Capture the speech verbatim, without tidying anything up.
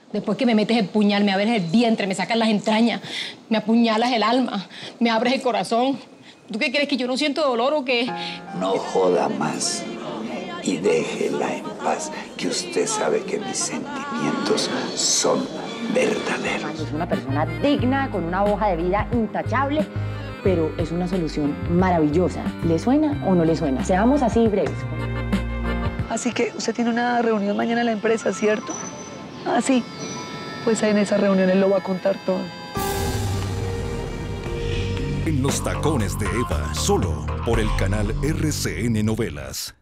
Después que me metes el puñal, me abres el vientre, me sacas las entrañas, me apuñalas el alma, me abres el corazón. ¿Tú qué crees, que yo no siento dolor o qué? No joda más y déjela en paz, que usted sabe que mis sentimientos son verdaderos. Es una persona digna, con una hoja de vida intachable, pero es una solución maravillosa. ¿Le suena o no le suena? Seamos así breves. Así que usted tiene una reunión mañana en la empresa, ¿cierto? Ah, sí. Pues en esa reunión él lo va a contar todo. En los tacones de Eva, solo por el canal R C N Novelas.